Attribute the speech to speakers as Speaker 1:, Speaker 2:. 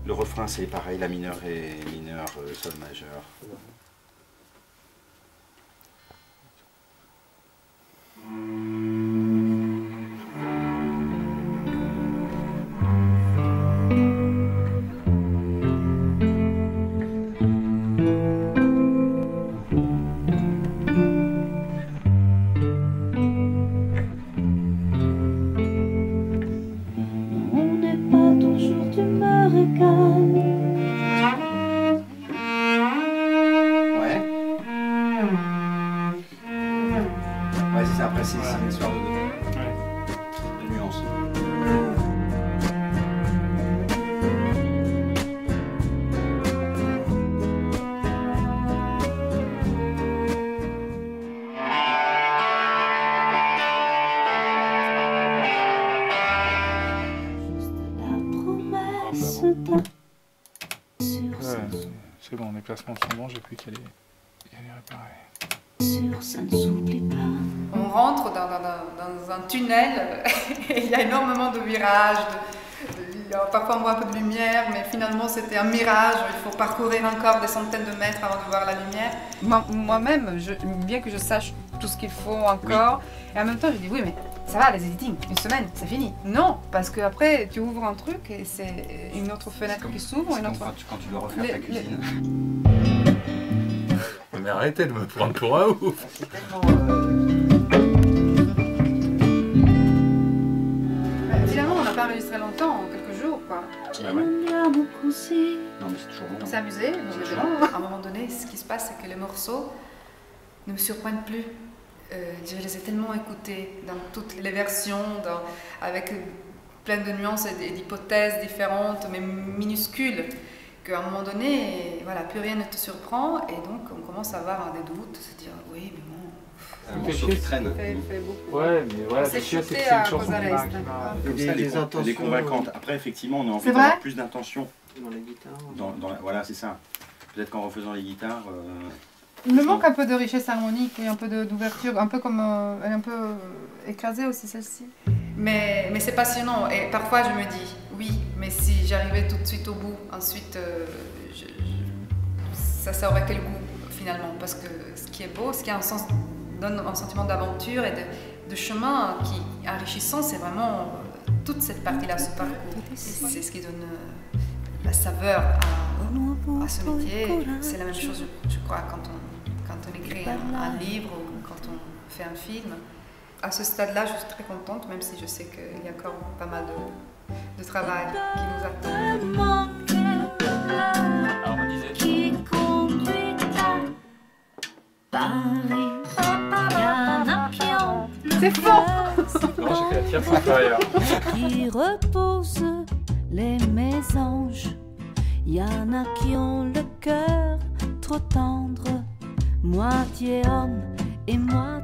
Speaker 1: Le refrain, c'est pareil, la mineure et mineur, sol majeur. Ouais, c'est ça, après c'est une histoire de nuances.
Speaker 2: C'est bon, les placements sont bons, j'ai plus qu'à les réparer.
Speaker 3: Ça ne s'oublie pas.
Speaker 4: On rentre dans un tunnel et il y a énormément de virages, il y a parfois on voit un peu de lumière, mais finalement c'était un mirage, il faut parcourir encore des centaines de mètres avant de voir la lumière. Moi-même, bien que je sache tout ce qu'il faut encore, et en même temps je dis oui mais ça va les editing, une semaine, c'est fini. Non, parce qu'après tu ouvres un truc et c'est une autre fenêtre qui s'ouvre.
Speaker 1: Quand tu dois refaire ta cuisine.
Speaker 2: Mais arrêtez de me prendre pour un ouf.
Speaker 1: C'est tellement...
Speaker 4: Finalement, on n'a pas enregistré longtemps, en quelques jours, quoi.
Speaker 1: Ah ouais. Non, mais c'est toujours bon.
Speaker 4: On s'est amusé, à un moment donné, ce qui se passe, c'est que les morceaux ne me surprennent plus. Je les ai tellement écoutés dans toutes les versions, avec plein de nuances et d'hypothèses différentes, mais minuscules, qu'à un moment donné, voilà, plus rien ne te surprend, et donc on commence à avoir des doutes, se dire oui, mais bon.
Speaker 1: C'est un morceau qui traîne.
Speaker 4: Fait beaucoup.
Speaker 2: Ouais, mais voilà,
Speaker 4: C'est
Speaker 2: c'est
Speaker 4: chuté
Speaker 2: une
Speaker 4: à
Speaker 2: chanson
Speaker 4: cause à l'Est.
Speaker 1: Comme ça, elle est convaincante. Après, effectivement, on a envie
Speaker 4: C'est
Speaker 1: d'avoir
Speaker 4: vrai
Speaker 1: plus d'intention.
Speaker 5: Dans les guitares.
Speaker 1: Voilà, c'est ça. Peut-être qu'en refaisant les guitares...
Speaker 4: Il me manque un peu de richesse harmonique et un peu d'ouverture, un peu comme elle est un peu écrasée aussi celle-ci. Mais c'est passionnant et parfois je me dis oui, mais si j'arrivais tout de suite au bout, ensuite ça aurait quel goût finalement, parce que ce qui est beau, ce qui a donne un sentiment d'aventure et de chemin qui est enrichissant, c'est vraiment toute cette partie-là, ce parcours. C'est ce qui donne la saveur à ce métier. C'est la même chose, je crois, quand on écrit un livre ou quand on fait un film. À ce stade-là, je suis très contente, même si je sais qu'il y a encore pas mal de travail qui nous attend.
Speaker 2: Alors on disait...
Speaker 3: Qui conduit à Paris, y en a qui ont
Speaker 4: C'est faux!
Speaker 2: Non, j'ai fait la tierce inférieure.
Speaker 3: qui repose les mésanges. Y en a qui ont le cœur trop tendre, moitié homme et moitié